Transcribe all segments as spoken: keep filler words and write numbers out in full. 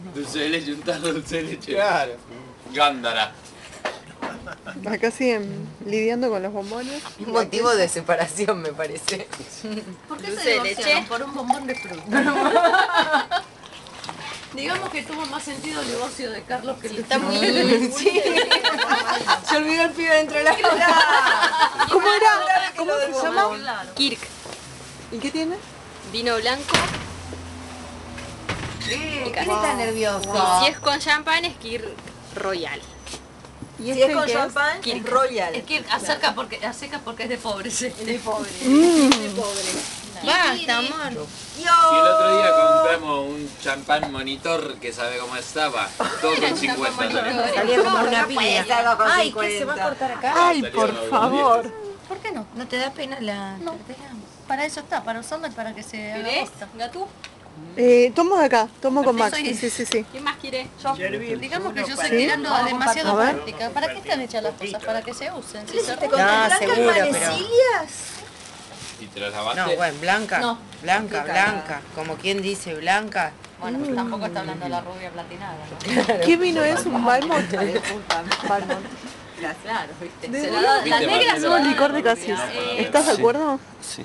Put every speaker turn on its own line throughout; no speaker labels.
Dulce de leche, un tarro de dulce de leche.
Claro.
Gándara.
Acá siguen lidiando con los bombones.
Un motivo de separación, me parece.
¿Por qué
Dulce
se
de
divorciaron?
leche.
Por un bombón de fruta. Digamos que tuvo más sentido el divorcio de Carlos que el de
Está muy...
Flor.
Sí. Se olvidó el pibe dentro de la casa.
¿Cómo era? ¿Cómo se llama?
Claro.
Kirk.
¿Y qué tiene?
Vino blanco.
¿Quién
café.
está nervioso?
Y si es con champán, es Kirk Royal.
¿Y
Si
este
es con
qué
champán,
Kirk.
es Royal.
Es que a secas porque, a secas porque es de pobres. Sí.
De pobre.
De pobre.
Basta, amor.
Si el otro día compramos un champán monitor que sabe cómo estaba, todo con cincuenta dólares.
Salía como una
No puede
piña.
ser con
Ay,
cincuenta.
¿qué se va a cortar acá?
Ay,
Salió
por
unos
favor.
dientes.
¿Por qué no?
¿No te da pena la
No.
cartera?
Para eso está, para usarla y para que se haga
¿Querés,
bosta.
Gatú?
Eh, tomo de acá, tomo con Max.
Soy-
Sí, sí, sí, sí.
¿Quién más quiere?
Yo, digamos que yo estoy
¿Sí?
tirando
A
demasiado
ver.
práctica. ¿Para qué están hechas las cosas? Para que se usen. Si se
¿Te
rompen-
con
No,
blancas
seguro, pero-
manecillas?
¿Y te las lavaste?
No, bueno, blanca.
No.
Blanca,
Qué
blanca. Como quien dice, blanca.
Bueno, tampoco está hablando de la rubia platinada, ¿no?
¿Qué vino es? ¿Un Balmont? Balmont.
Claro, viste.
De-
Se la da-
¿Viste,
las negras
Marcelo?
son
Un licor de casis.
Eh,
¿Estás de acuerdo?
Sí.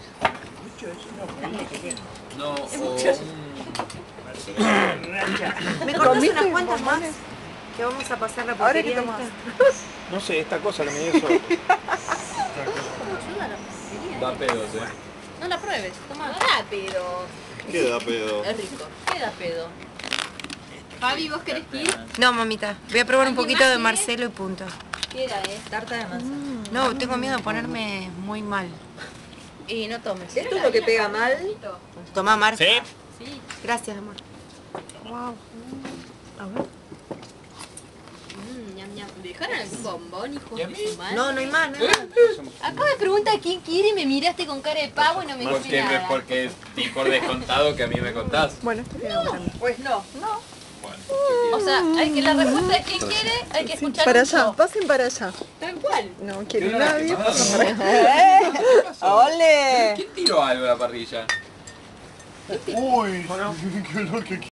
No, o un...
¿Me cortas
¿Comiste
unas cuantas más?
bombones?
Que vamos a pasar la
Ahora que
porquería
tomas.
esta.
No sé, esta cosa que me dio eso.
Da pedos, eh.
No la pruebes, toma.
Rápido.
¿Qué da pedo?
Es rico. Queda pedo.
Fabi, ¿vos querés ir? No, mamita. Voy a probar un
¿Alguien
poquito
más
de
quiere?
Marcelo y punto.
¿Qué era, eh? Tarta de manzana.
No, tengo miedo de ponerme muy mal.
Y no tomes.
¿Esto es lo que pega mal?
Tomá, Marta.
¿Sí?
Sí.
Gracias, amor.
Wow. A ver.
Mm, ñam, ñam. ¿Me dejaron algún bombón, hijo
¿Y a
de
mí?
su madre?
No, no hay más, no hay más.
Acá me pregunta quién quiere y me miraste con cara de pavo y no me dijiste
Porque, me,
nada.
porque di por descontado que a mí me contás.
Bueno, esto queda grande.
Pues no.
Bueno,
O sea, hay que la respuesta es quién quiere, hay que
Sí,
escuchar
para
un
allá,
yo.
pasen para allá.
Tal cual.
No
¿Qué
quiere
hora
nadie,
que
pasen
pasa?
para allá.
¿Qué pasó?
¡Ole!
¿Quién tiró algo a la parrilla?
Uy, qué olor que